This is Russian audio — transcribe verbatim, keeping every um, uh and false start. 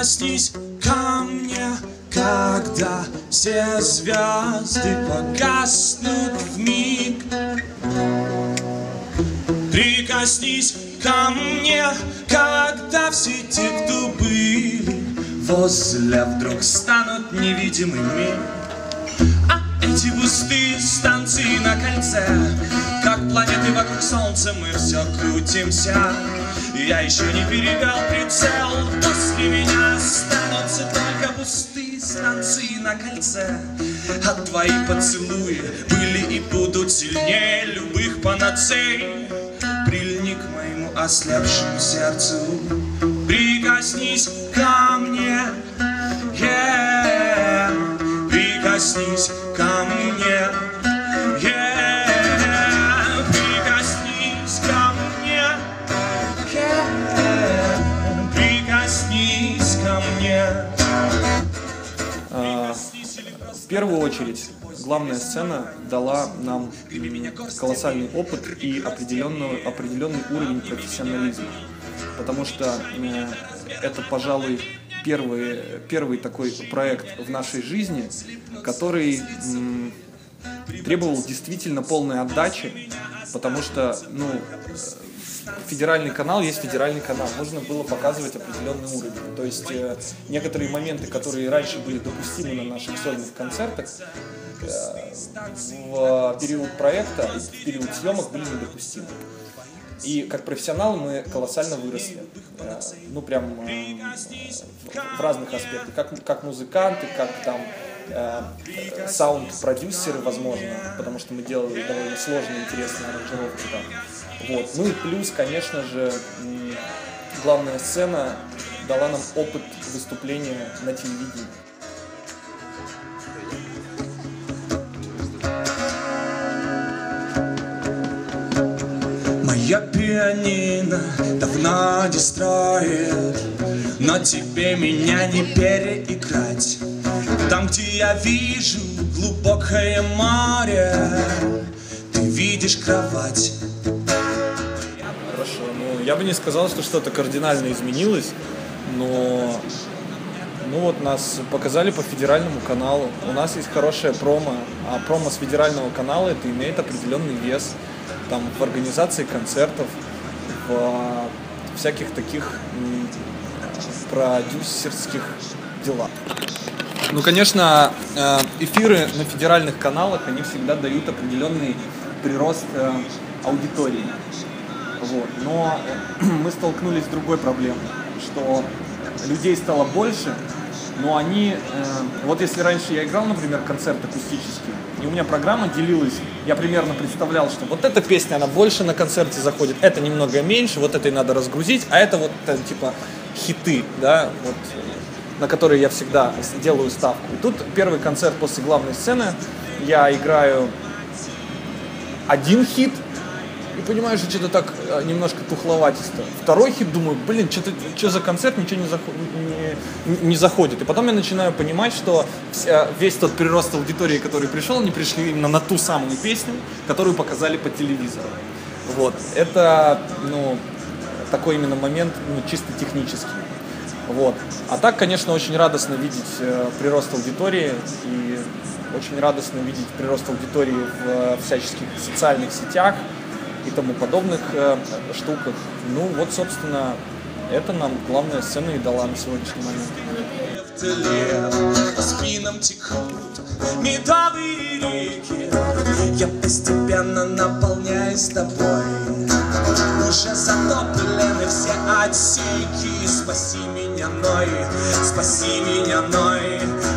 Прикоснись ко мне, когда все звезды погаснут вмиг. Прикоснись ко мне, когда все те, кто были возле, вдруг станут невидимыми. А эти пустые станции на кольце, как планеты вокруг солнца, мы все крутимся. Я еще не перевел прицел, после меня останутся только пустые станции на кольце. А твои поцелуи были и будут сильнее любых панацей. Прильни к моему ослепшему сердцу, прикоснись ко мне, yeah. Прикоснись ко мне, yeah. Прикоснись ко мне, yeah. Прикоснись ко мне. А, в первую очередь, главная сцена дала нам колоссальный опыт и определенный, определенный уровень профессионализма. Потому что э, это, пожалуй, первый, первый такой проект в нашей жизни, который м, требовал действительно полной отдачи, потому что, ну, федеральный канал есть федеральный канал, нужно было показывать определенный уровень. То есть э, некоторые моменты, которые раньше были допустимы на наших сольных концертах, э, в период проекта и в период съемок были недопустимы. И как профессионалы мы колоссально выросли, э, ну прям э, в разных аспектах, как, как музыканты, как там э, саунд-продюсеры, возможно, потому что мы делали довольно сложные, интересные аранжировки там. Вот. Ну и плюс, конечно же, главная сцена дала нам опыт выступления на телевидении. Моя пианино давно не строит, но тебе меня не переиграть. Там, где я вижу глубокое море, ты видишь кровать. Хорошо, ну я бы не сказал, что что-то кардинально изменилось, но ну вот нас показали по федеральному каналу, у нас есть хорошая промо, а промо с федерального канала это имеет определенный вес там в организации концертов, в всяких таких м, продюсерских делах. Ну, конечно, эфиры на федеральных каналах, они всегда дают определенный прирост аудитории. Вот. Но мы столкнулись с другой проблемой, что людей стало больше, но они... Вот если раньше я играл, например, концерт акустический, и у меня программа делилась, я примерно представлял, что вот эта песня, она больше на концерте заходит, это немного меньше, вот этой надо разгрузить, а это вот это, типа хиты, да, вот, на которые я всегда делаю ставку. И тут первый концерт после главной сцены, я играю один хит, и понимаю, что что-то так немножко тухловатисто. Второй хит, думаю, блин, что-то, что за концерт, ничего не, заход, не, не заходит. И потом я начинаю понимать, что весь тот прирост аудитории, который пришел, они пришли именно на ту самую песню, которую показали по телевизору. Вот. Это, ну, такой именно момент, ну, чисто технический. Вот. А так, конечно, очень радостно видеть э, прирост аудитории и очень радостно видеть прирост аудитории в всяческих социальных сетях и тому подобных э, штуках. Ну вот, собственно, это нам главная сцена и дала на сегодняшний момент. По спинам текут медовые реки, я постепенно наполняюсь тобой. Уже затоплены все отсеки. Спаси меня, Ной, спаси меня, Ной.